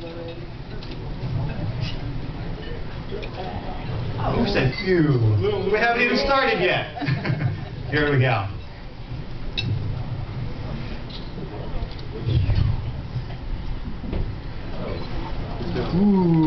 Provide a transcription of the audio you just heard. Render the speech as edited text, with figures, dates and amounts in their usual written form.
Oh, who said ew? We haven't even started yet. Here we go. Ooh.